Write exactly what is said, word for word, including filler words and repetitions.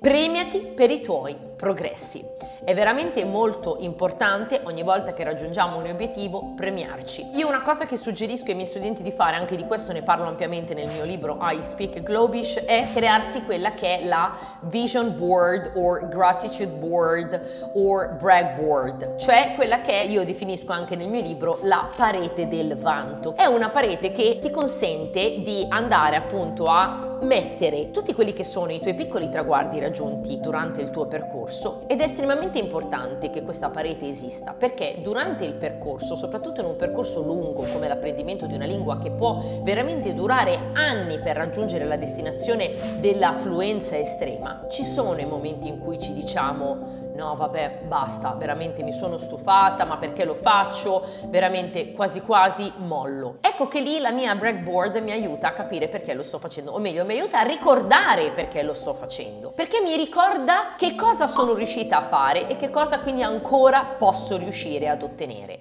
Premiati per i tuoi progressi. È veramente molto importante ogni volta che raggiungiamo un obiettivo premiarci. Io una cosa che suggerisco ai miei studenti di fare, anche di questo ne parlo ampiamente nel mio libro I Speak Globish, è crearsi quella che è la vision board or gratitude board or brag board, cioè quella che io definisco anche nel mio libro la parete del vanto. È una parete che ti consente di andare appunto a mettere tutti quelli che sono i tuoi piccoli traguardi raggiunti durante il tuo percorso, ed è estremamente importante che questa parete esista, perché durante il percorso, soprattutto in un percorso lungo come l'apprendimento di una lingua che può veramente durare anni per raggiungere la destinazione della fluenza estrema, ci sono i momenti in cui ci diciamo no vabbè basta, veramente mi sono stufata, ma perché lo faccio? Veramente quasi quasi mollo. Ecco che lì la mia breakboard mi aiuta a capire perché lo sto facendo, o meglio mi aiuta a ricordare perché lo sto facendo, perché mi ricorda che cosa sono riuscita a fare e che cosa quindi ancora posso riuscire ad ottenere.